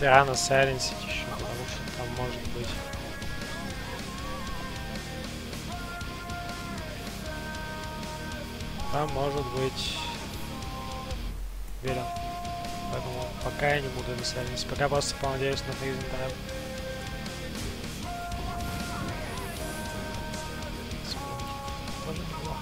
Рано сайленсить еще, потому что там может быть... Там может быть... Верен. Поэтому пока я не буду на сайленсить. Пока просто понадеюсь на Freezing Time. Тоже неплохо.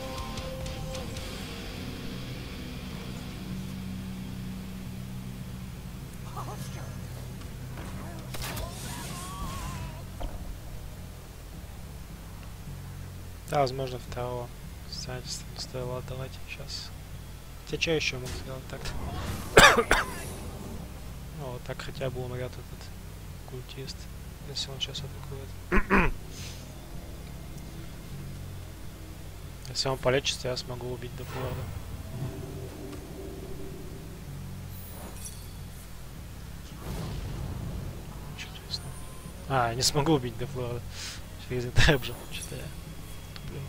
Да, возможно, второго строительства не стоило отдавать сейчас. Хотя что еще мог сделать так? Ну, вот так хотя бы умрет этот культист, если он сейчас атакует. Если он полечится, я смогу убить Дефлорда. Чудесно. А, не смогу убить Дефлорда. Freezing Time же, что-то я туплю.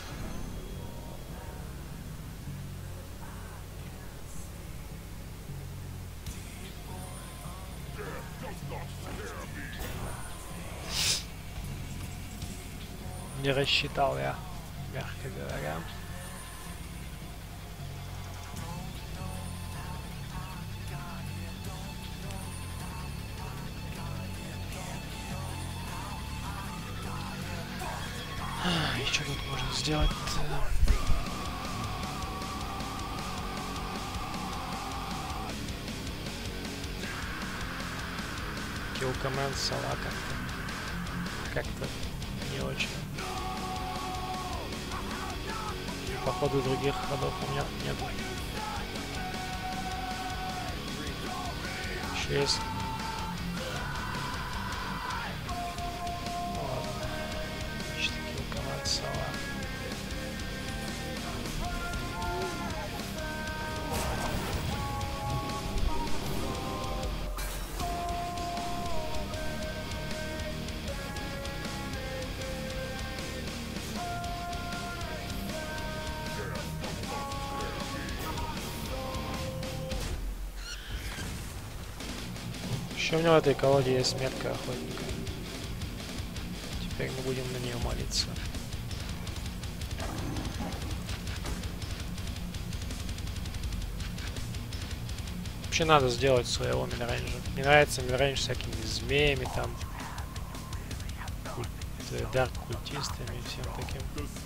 Не рассчитал я, мягко говоря. И что тут можно сделать? Kill command Сала как-то не очень. Походу других ходов у меня нет. Еще есть. Ладно. Значит, kill command Сала. Еще у него в этой колоде есть метка охотника. Теперь мы будем на нее молиться. Вообще надо сделать своего мидрейнджа. Мне нравится мидрейндж всякими змеями там. Дарк культистами и всем таким.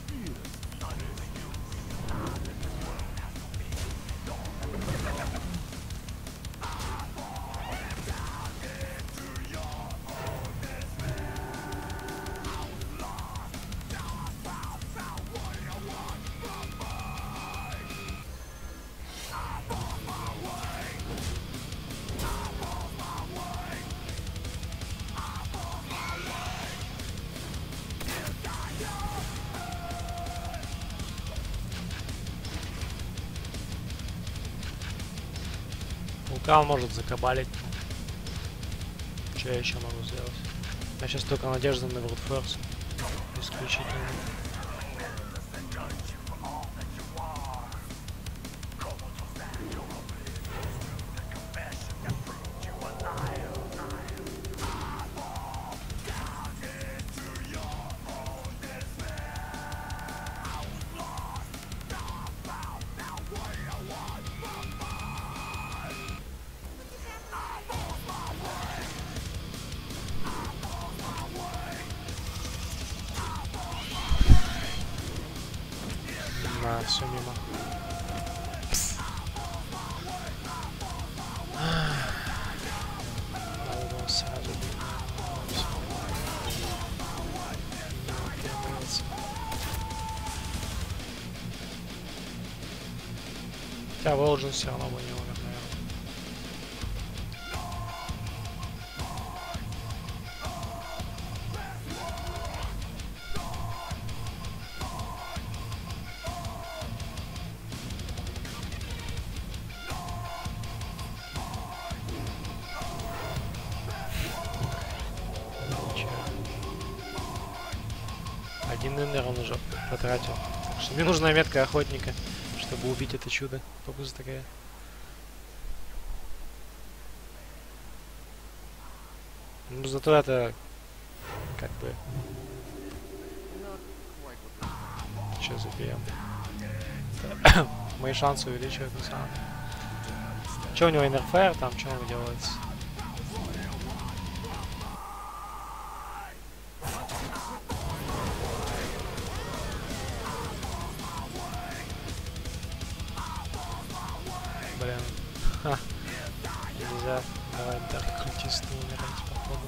Вулкан может закабалить. Что я еще могу сделать? Я сейчас только надежда на брутфорс. Исключительно. Все мимо. Надо было сразу хотя Волжин все равно бы не умер, наверное. Один иннер он уже потратил. Так что мне нужна метка охотника, чтобы убить это чудо. Побыстрее. Ну, зато это как бы... Сейчас забьем. Мои шансы увеличивают на самом деле. Че у него интерфейр там, что он делается? Блин. Ха. Нельзя. Давай так крутисту умирать, походу.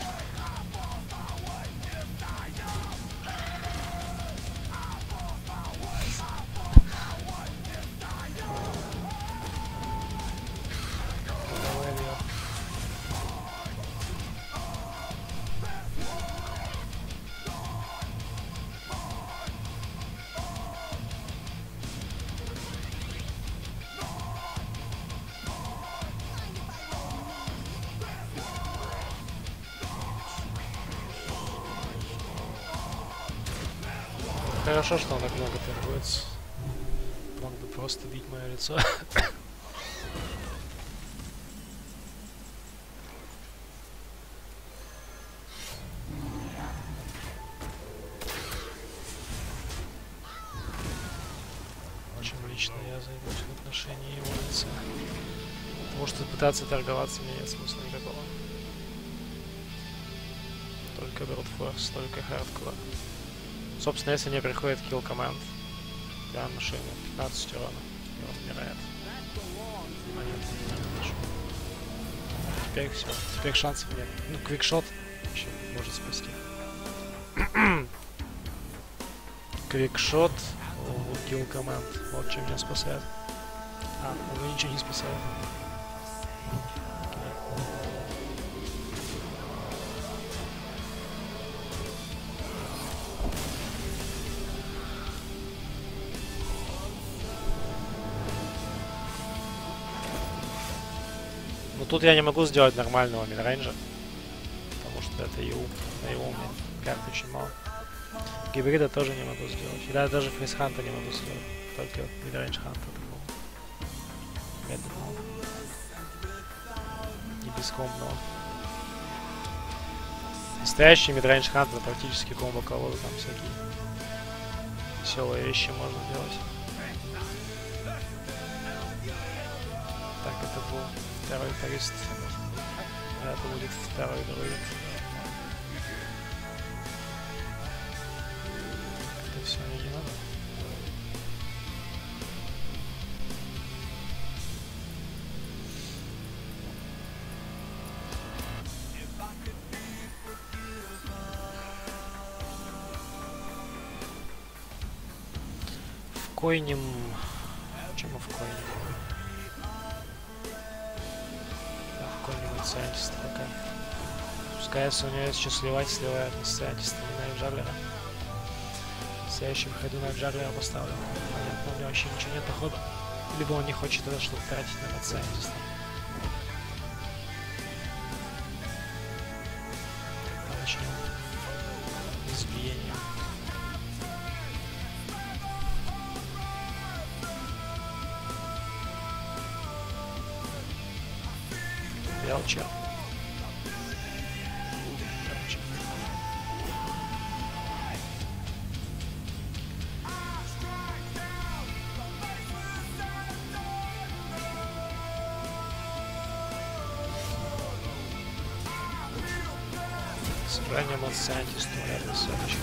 Хорошо, что он так много торгуется. Мог бы просто бить мое лицо. Чем лично я займусь в отношении его лица. Потому что пытаться торговаться мне нет смысла никакого. Только брутфорс, только хардкор. Собственно, если не приходит kill команд, я машину 15 урона, и он умирает. А нет, теперь все, теперь шансов нет. Ну, квикшот вообще может спасти. Квикшот, kill команд, вот чем меня спасает. А, он ничего не спасает. Тут я не могу сделать нормального мидрейнджа, потому что это ЕУ. На ЕУ у меня карт очень мало. Гибрида тоже не могу сделать. И даже фрисханта не могу сделать. Только мидрейндж ханта такого. Медленного. И бескомбного. Настоящий мидрейндж хант это практически комбо колоды, там всякие веселые вещи можно делать. Так, это был второй турист. Это будет второй друид. Это все мне не надо. В койнем... Почему в койнем? Сайентист пока. Пускай если у него есть что сливать, сливает на сайентиста, не на джаглера. В следующем ходу на джаглера поставлю. Понятно, у него вообще ничего нет дохода. Либо он не хочет это что-то тратить на сайентиста. Тогда начнем избиение. Белчер. Сохраним от сайентиста рядом с следующим.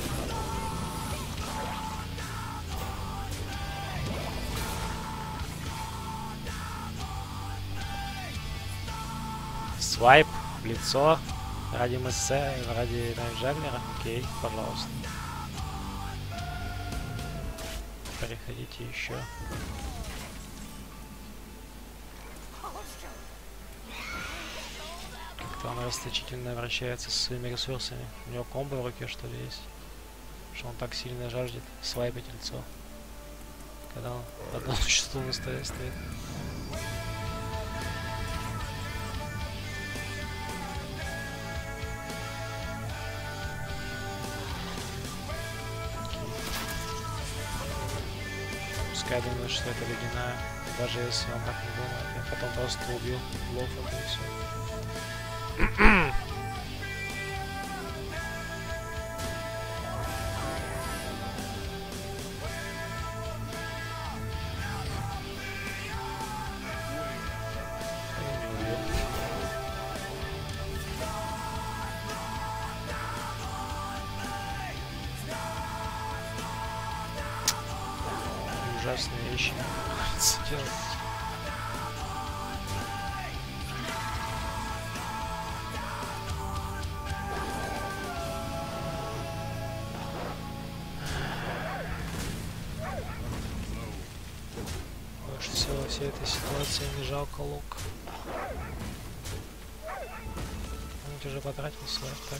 Свайп в лицо ради МС, ради Джаглера. Окей, пожалуйста. Переходите еще. Как-то он расточительно вращается со своими ресурсами. У него комбо в руке что ли есть? Что он так сильно жаждет свайпать лицо. Когда он в одном существу на столе стоит. Я думаю, что это ледяная. Даже если он так не думает, я потом просто убил лофа и все. ужасные вещи приходится делать. Больше всего во всей этой ситуации не жалко лук. Он уже потратил свой атак.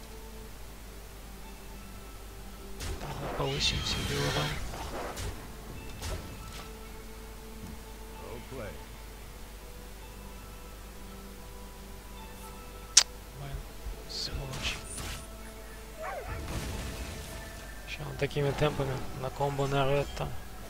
Повысим себе урон. Блин, сволочь. Сейчас он такими темпами на комбо нарвет там.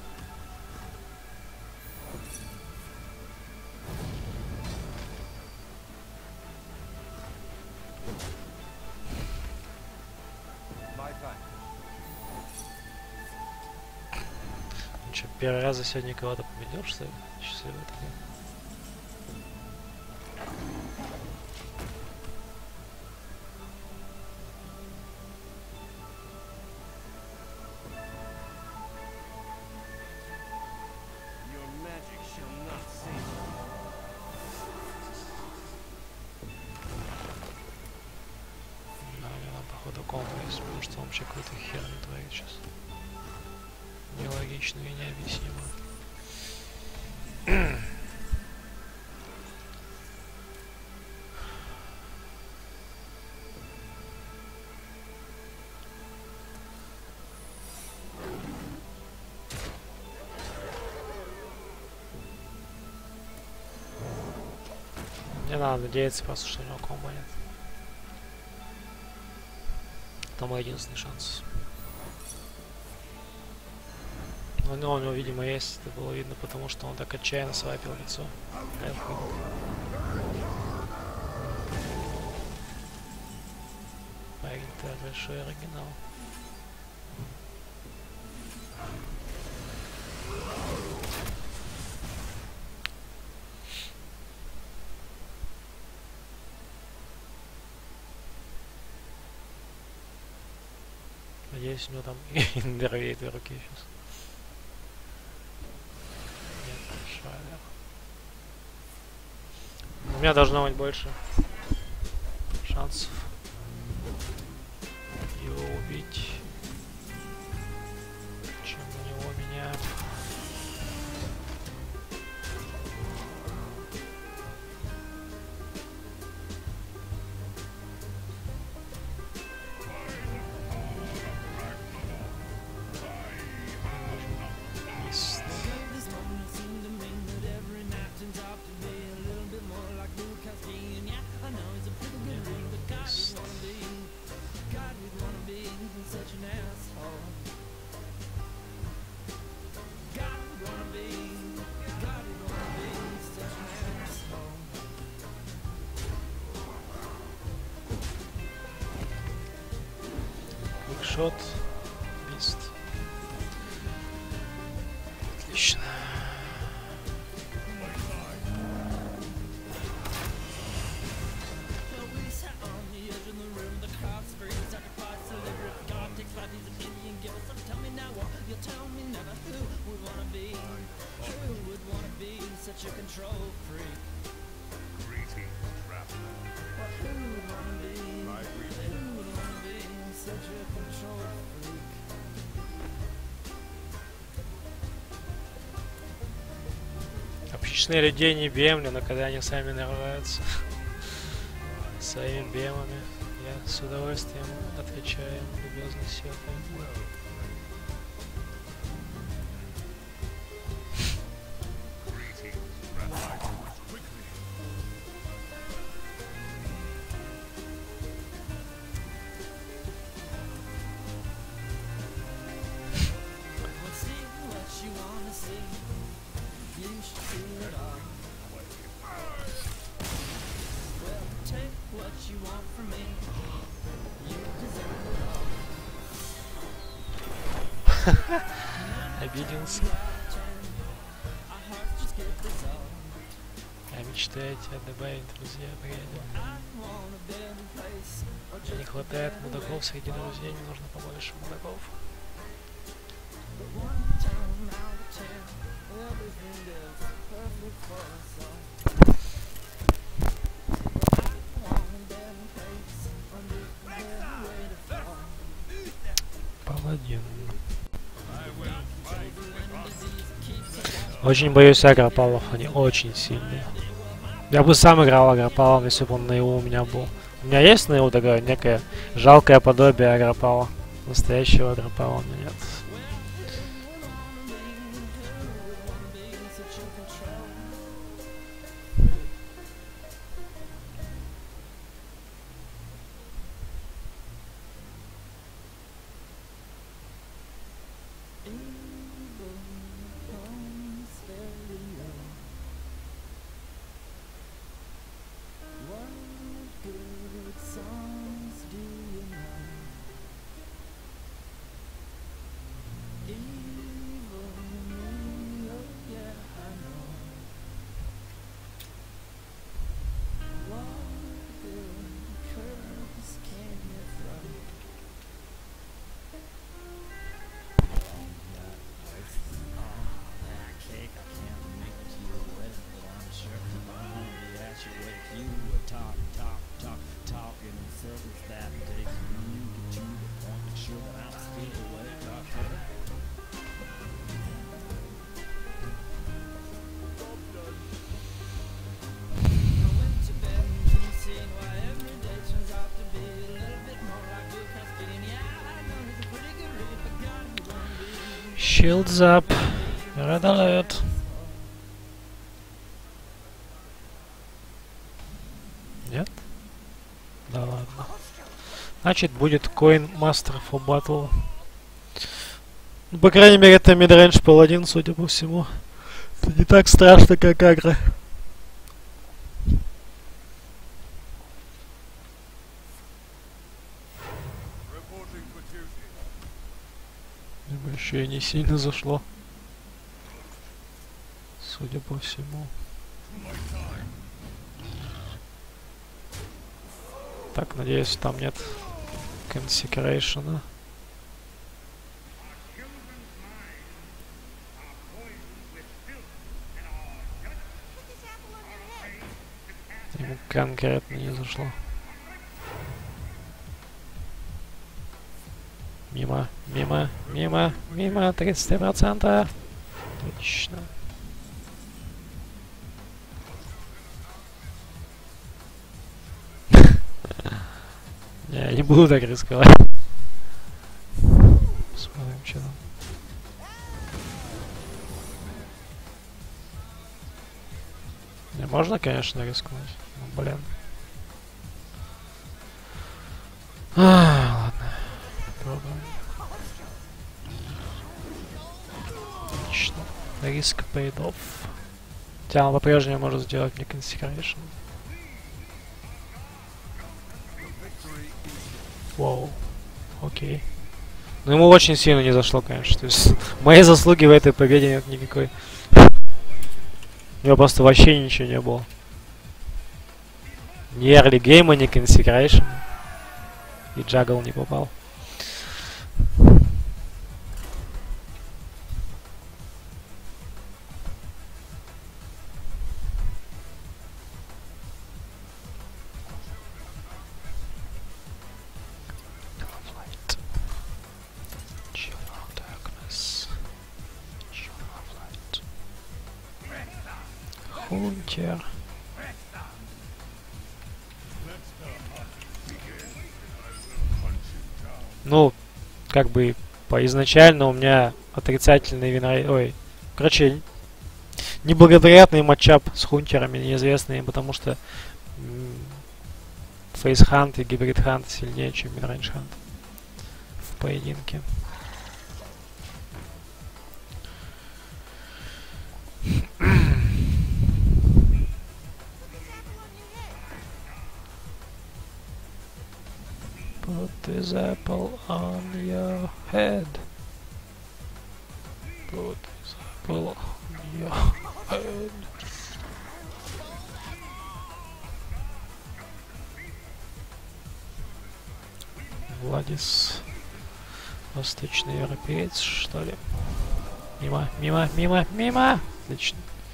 Че, первый раз за сегодня кого-то победил, что ли? Счастливый такой. Да, у него походу комбо есть, потому что он вообще какой-то хер не творит сейчас. Нелогично и необъяснимо. Не надо надеяться просто, что у него комбо нет. Это мой единственный шанс. Но у него, видимо, есть. Это было видно, потому что он так отчаянно свайпил лицо. Парень-то большой оригинал. Надеюсь, у него там инвервей две руки сейчас. У меня должно быть больше шансов его убить, чем у него меня. Шот, бист. Отлично. Обычные людей не бемлю, но когда они сами нарываются своими бемами, я с удовольствием отвечаю любезно сёкой. Обиделся. А мечтаете добавить друзья приятелям? Не хватает мудаков среди друзей, не нужно побольше мудаков. Очень боюсь агропалов, они очень сильные. Я бы сам играл агропалом, если бы он на ИУ у меня был. У меня есть на ИУ такое некое жалкое подобие агропала. Настоящего агропала у меня нет. Shields up. Red alert. Нет? Да ладно. Значит, будет Coin Master for Battle. Ну, по крайней мере, это мидрейндж паладин, судя по всему. Это не так страшно, как агро. Еще и не сильно зашло. Судя по всему. Так, надеюсь, там нет Consecration. Ему конкретно не зашло. Мимо, мимо, мимо, мимо, 30%. Отлично. Я не буду так рисковать. Посмотрим, что там. Не, можно, конечно, рискнуть. Ну, блин. Ладно. Попробуем. Отлично. Риск paid off. Хотя он по-прежнему может сделать мне Consecration. Воу. Окей. Но ему очень сильно не зашло, конечно. То есть моей заслуги в этой победе нет никакой. У него просто вообще ничего не было. Ни early гейма, ни Consecration. И джагл не попал. Хунтер. Ну, как бы по изначально у меня отрицательный винрейт. Ой, короче, неблагоприятный матчап с хунтерами неизвестные, потому что фейсхант и гибридхант сильнее, чем мидрейндж-хант в поединке. Put this apple on your head. Put this apple on your head. Владис. Восточный европеец, что ли? Мимо, мимо, мимо, мимо! Отлично.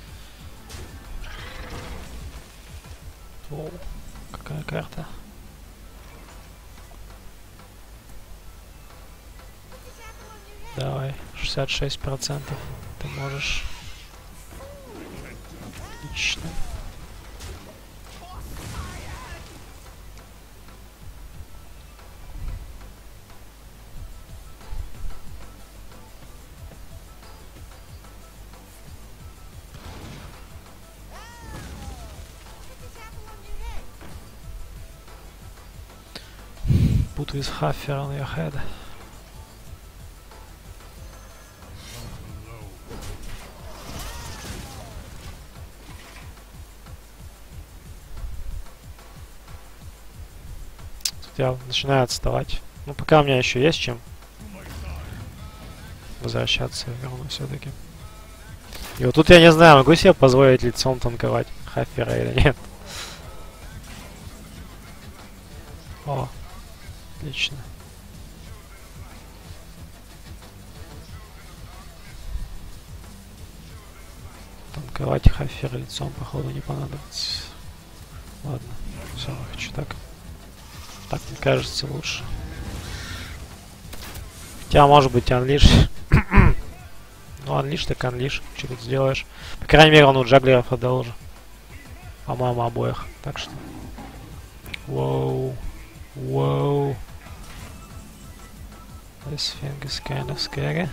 О, какая карта. Давай, 66%. Ты можешь. Отлично. Put with Huffer on your head. Тут я начинаю отставать. Ну, пока у меня еще есть чем возвращаться в игру все-таки. И вот тут я не знаю, могу себе позволить лицом танковать Хаффера или нет. О, отлично. Танковать Хаффера лицом, походу, не понадобится. Ладно, все, хочу так. Так, мне кажется, лучше. Хотя, может быть, анлиш. Ну, анлиш так анлиш. Что тут сделаешь? По крайней мере, он у джаглеров отдал уже. По-моему, обоих. Так что... Воу. Воу. This thing is kind of scary.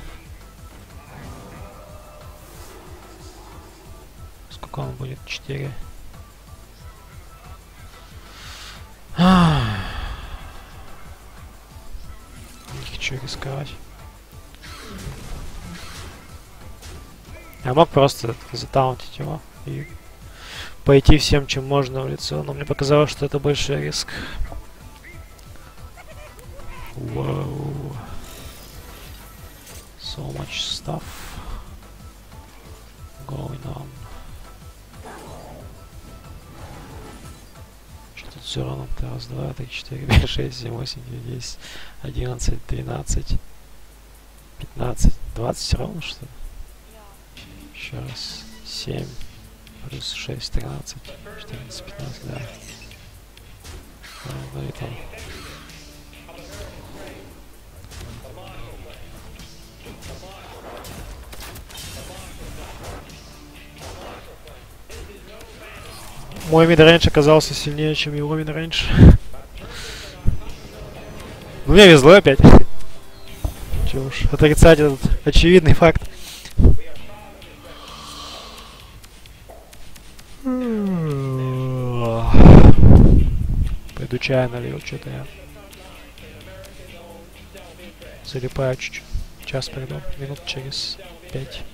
Сколько он будет? 4. Не хочу рисковать. Я мог просто затаунтить его и пойти всем, чем можно в лицо, но мне показалось, что это большой риск. Wow. So much stuff going on. Что тут все равно? Раз, два, три, четыре, пять, шесть, семь, восемь, девять, 10, 11, 13, 15, 20 ровно, что ли? Еще раз. 7 плюс 6, 13, 14, 15, да. Ну и там. Мой мидрейндж оказался сильнее, чем его мидрейндж. Ну, мне везло опять. Чего уж отрицать этот очевидный факт. Пойду чая налил, что-то я залипаю чуть-чуть. Час приду, минут через 5.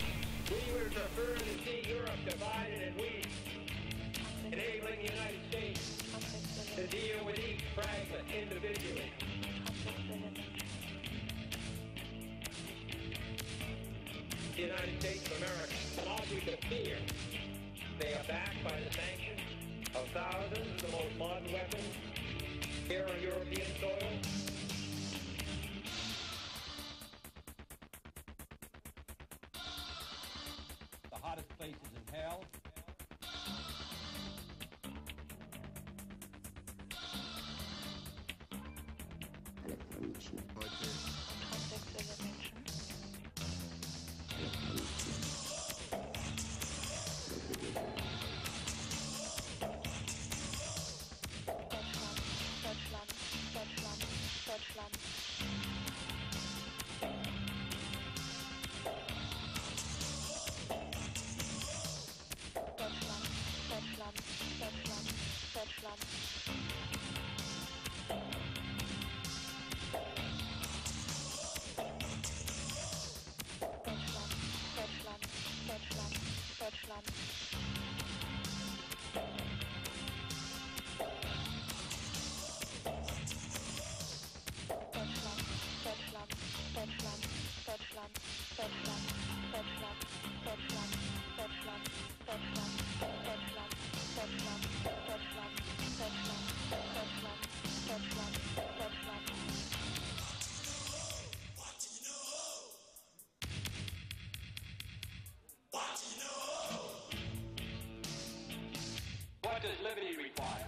What does liberty require?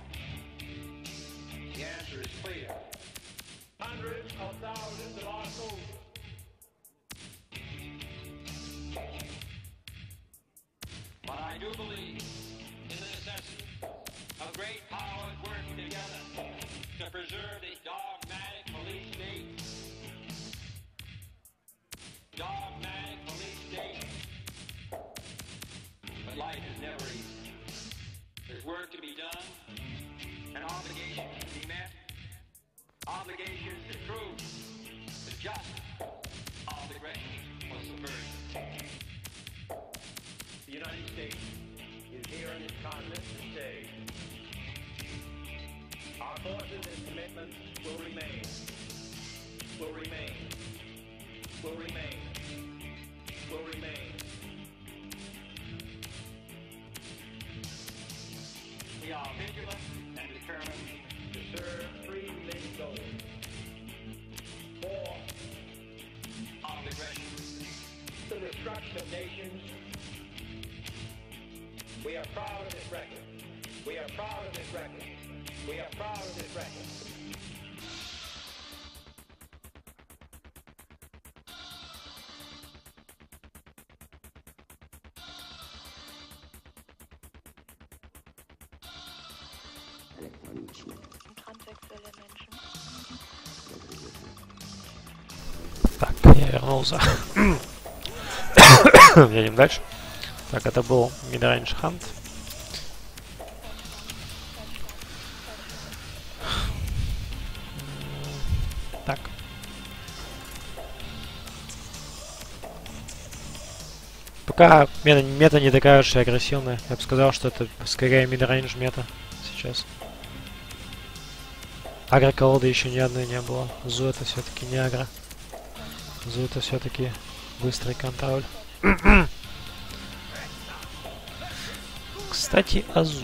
The answer is clear. Hundreds of thousands of our soldiers. But I do believe great powers working together to preserve this dogmatic police state. Dogmatic police state. But life is never easy. There's work to be done, and obligations to be met. Obligations to truth, to justice, obligations for subversion. The United States is here in this continent to stay. Our forces and commitments will remain. Will remain. Will remain. Will remain. We are vigilant and determined to serve three big goals. War, armed aggression, the destruction of nations. We are proud of this record. We are proud of this record. We are proud of this record. Transsexuelle Menschen. Так, я вернулся. Едем дальше. Так, это был Midrange Hunt. Так. Пока мета не такая уж и агрессивная. Я бы сказал, что это скорее midrange мета сейчас. Агро-колоды еще ни одной не было. Зу это все-таки не агро. Зу это все-таки быстрый контроль. Кстати, о Зу.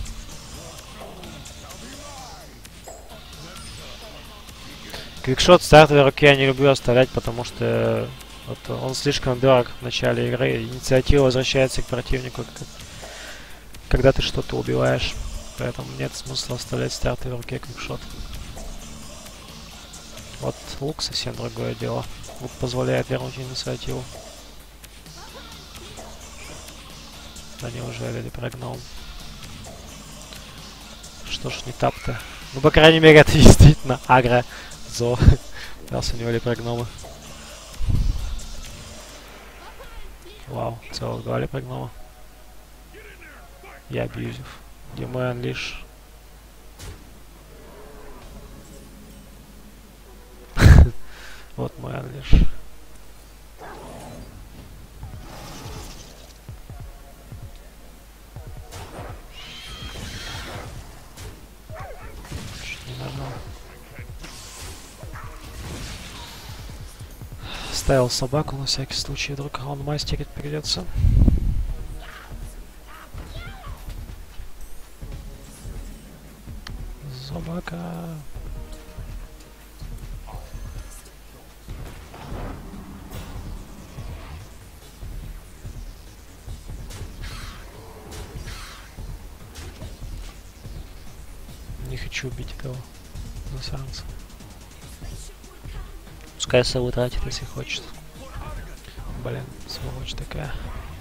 Квикшот в стартовой руке я не люблю оставлять, потому что вот, он слишком дорог в начале игры. Инициатива возвращается к противнику, когда ты что-то убиваешь. Поэтому нет смысла оставлять в стартовой руке квикшот. Вот лук совсем другое дело. Лук позволяет вернуть инициативу. Да неужели ты прогнал? Что ж не тап-то? Ну, по крайней мере, это действительно агро-зо. Раз у него лепрогномы. Вау, целых 2 лепрогнома. Я абьюзив. Где мой анлиш? Вот мой анлиш. Ставил собаку на всякий случай, вдруг он мастерить придется. Собака. Не хочу убить этого засранца. Пускай сову тратит, если хочет. Блин, сволочь такая.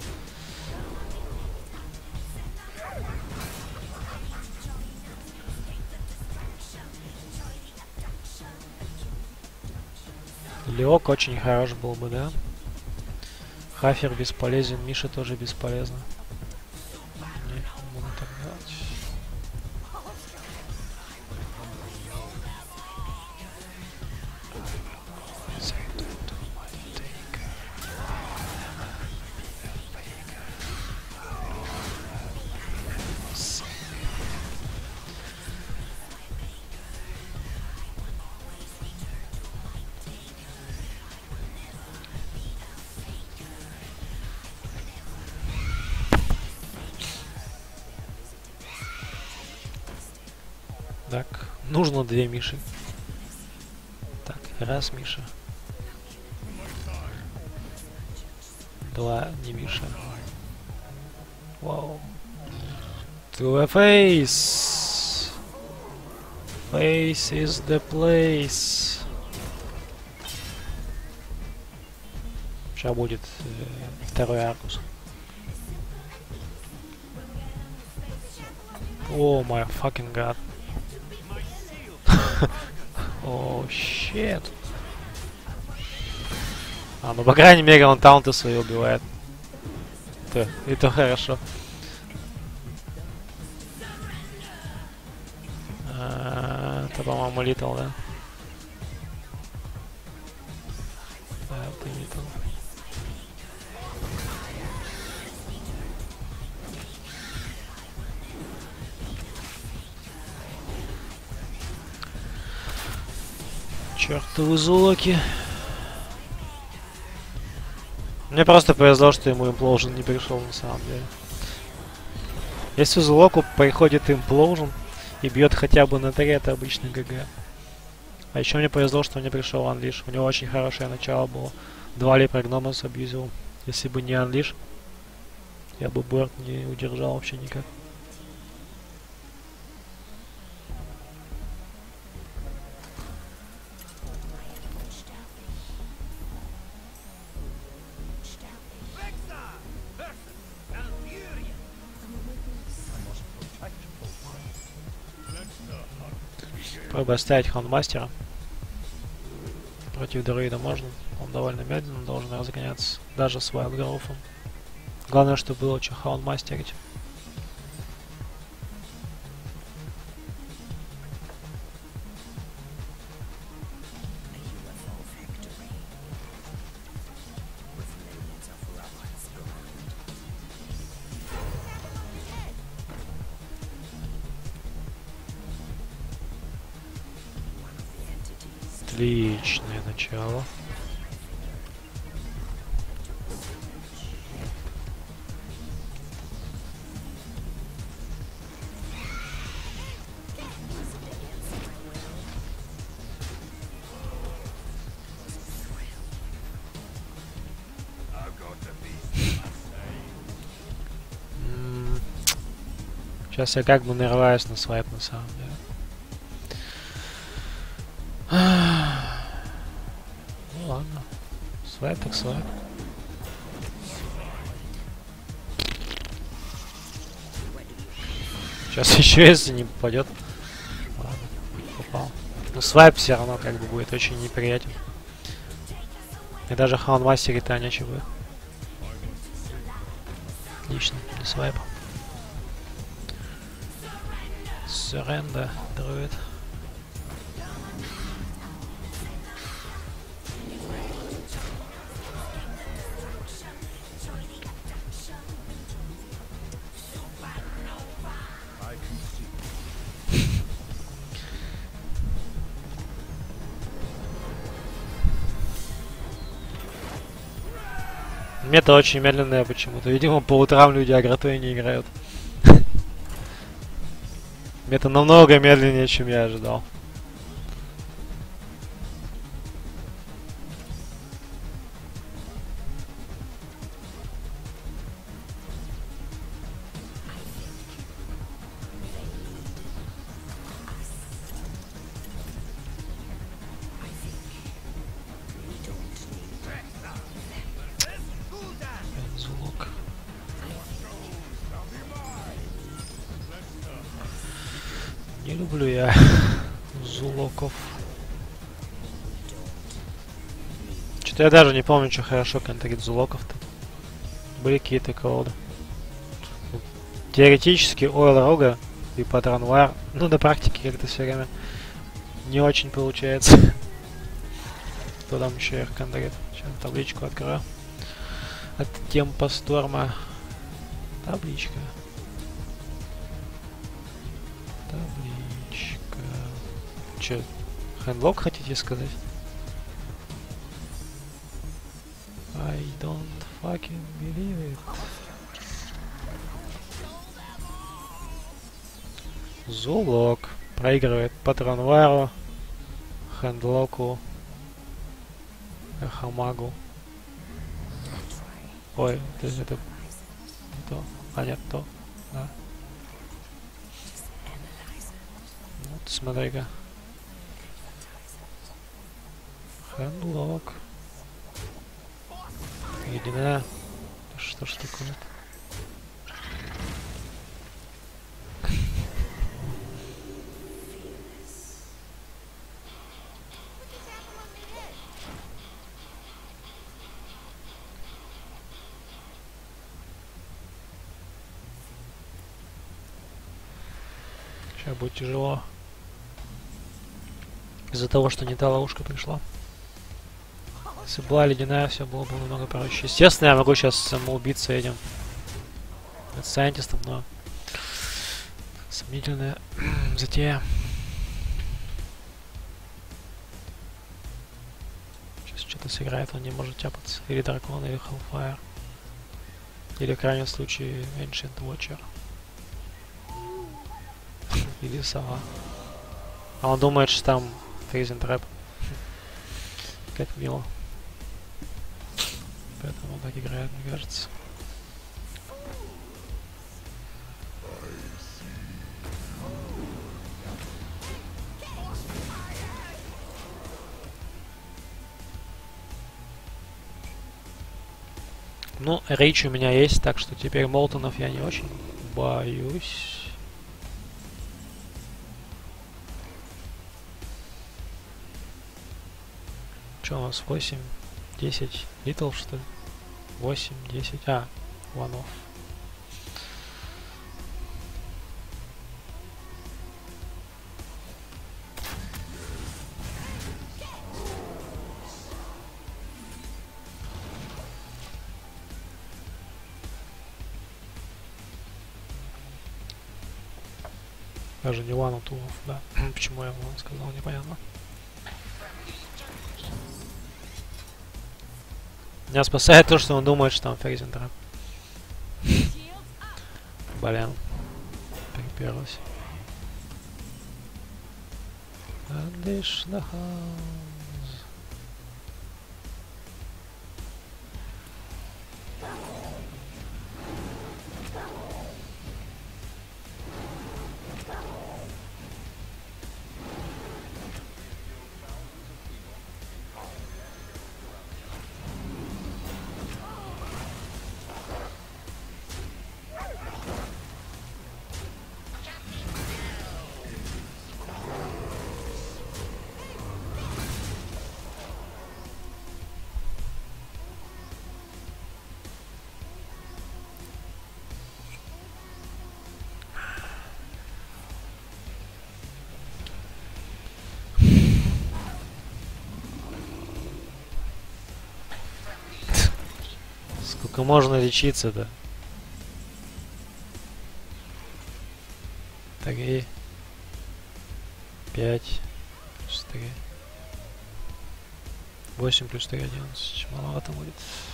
Леок очень хорош был бы, да? Хафер бесполезен, Миша тоже бесполезно. Не буду так делать. Так, нужно 2 Миши. Так, раз Миша. 2 не Миша. Вау. To a face. Face is the place. Сейчас будет второй аркус. О май fucking god. О, щит. А, ну по крайней мере он таунты свои убивает. Это хорошо. Это, по-моему, Литл, да? Да, это Литл. Чёртовы зулоки. Мне просто повезло, что ему имплоужен не пришел на самом деле. Если зулоку приходит имплоужен и бьет хотя бы на 3, это обычно ГГ. А еще мне повезло, что не пришел Анлиш. У него очень хорошее начало было. 2 липра Гномос абьюзил. Если бы не Анлиш, я бы борт не удержал вообще никак. Пробую оставить Хаундмастера. Против друида можно. Он довольно медленно должен разгоняться. Даже с Вайлдгроуфом. Главное, чтобы было что Хаундмастерить. Отличное начало. Сейчас я как бы нарываюсь на свайп на самом деле. Ну ладно. Свайп так свайп. Сейчас еще если не попадет. Ладно, попал. Но свайп все равно как бы будет очень неприятен. И даже Хаундмастерить-то нечего. Отлично, не свайп. Surrender, друид. Мета очень медленная почему-то. Видимо, по утрам люди агротой не играют. Мета намного медленнее, чем я ожидал. Зулок. Не люблю я зулоков. Что-то я даже не помню, что хорошо контрит зулоков-то. Были какие-то колоды. Теоретически Ойл Рога и Патрон Вар. Ну, до практики как-то все время не очень получается. Кто там еще их контрит? Сейчас табличку открою. От Темпа Сторма. Табличка. Табличка. Че, хендлок хотите сказать? I don't fucking believe it. Зулок проигрывает Патрон Вару, Хендлоку, Эхомагу. Ой, это не то. А нет, то. Да. Вот, смотри-ка. Хендлок. Единая. Что ж такое? Сейчас будет тяжело. Из-за того, что не та ловушка пришла. Если была ледяная, все было бы намного проще. Естественно, я могу сейчас самоубиться этим сайентистом, но сомнительная затея. Сейчас что-то сыграет, он не может тяпаться. Или дракон, или Hellfire. Или в крайнем случае Ancient Watcher. Или сова. А он думает, что там Freezing Trap. Как мило. Поэтому он так играет, мне кажется. Ну, рейч у меня есть, так что теперь Молтонов я не очень боюсь. Что у нас? 8, 10 литл, что ли? 8, 10. А, one off. Даже не one, two off, да. Почему я вам сказал, непонятно. Меня спасает то, что он думает, что там Freezing Trap. Блин. Приперлась. Unleash the house. Сколько можно лечиться-то? 3, 5, плюс 3. 8 плюс 3, 11. Маловато будет.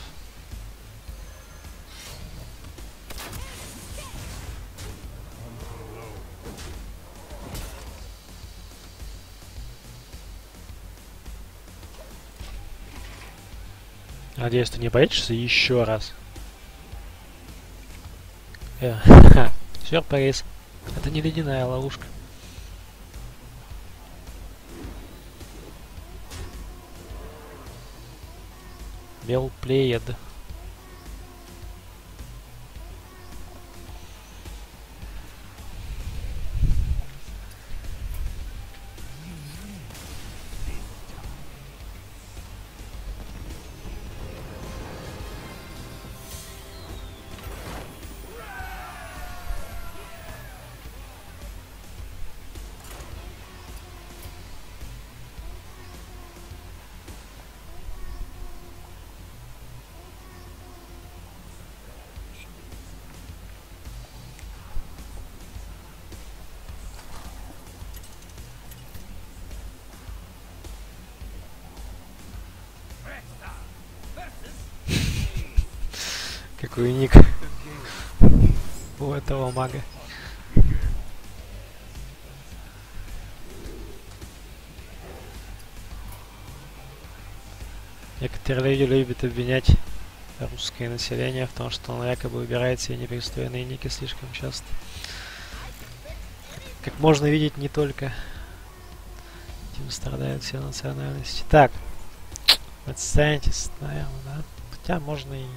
Надеюсь, ты не боишься еще раз. Сюрприз. Это не ледяная ловушка. Well played. Какой ник у этого мага. Некоторые люди любят обвинять русское население в том, что оно якобы выбирает себе непристойные ники слишком часто. Как можно видеть, не только этим страдают все национальности. Так, это Scientist, наверное, да? Хотя можно и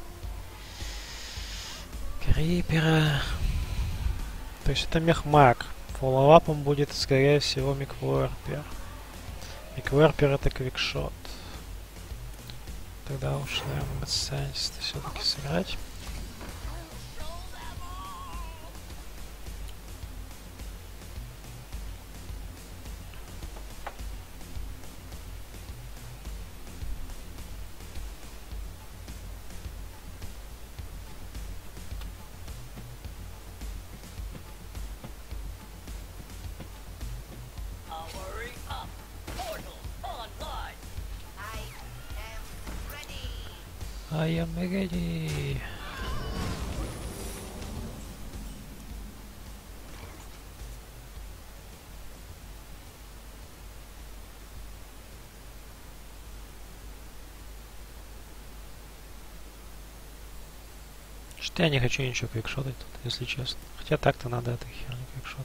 Крипера. То есть это мехмаг. Фоллоуапом будет, скорее всего, Микворпер. Микворпер это квикшот. Тогда уж, наверное, Scientist все-таки сыграть. I am ready. Что я не хочу ничего квикшотать тут, если честно. Хотя так-то надо этой херню квикшотать.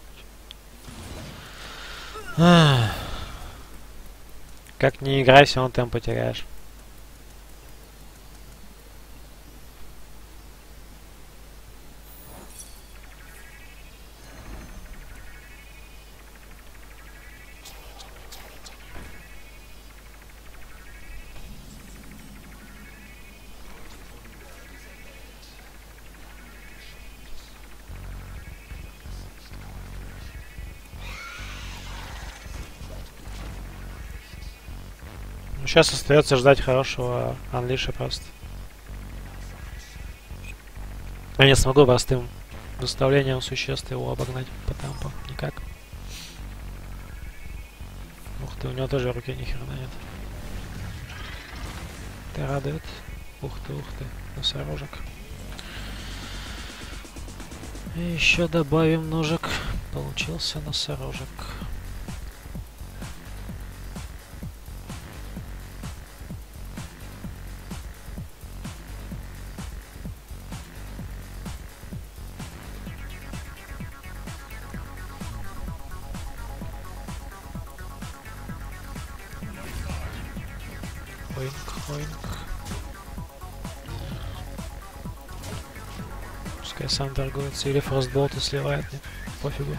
Как не играй, все равно темп потеряешь. Сейчас остается ждать хорошего анлиша просто. Я не смогу простым выставлением существ его обогнать по темпу. Никак. Ух ты, у него тоже в руке ни хрена нет. Это радует. Ух ты, носорожек. И еще добавим ножик. Получился носорожек. Хоинк. Пускай сам торгуется. Или фростболт и сливает. Мне пофигу.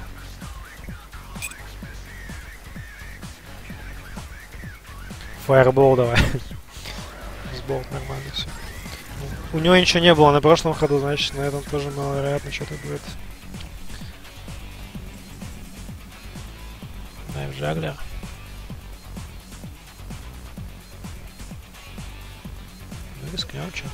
Фаербол давай. Фростболт нормально все. У него ничего не было на прошлом ходу, значит на этом тоже маловероятно что-то будет. Найф Джаглер. Рискнем, чё.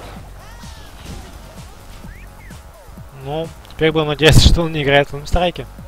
Ну, теперь будем надеяться, что он не играет в страйке.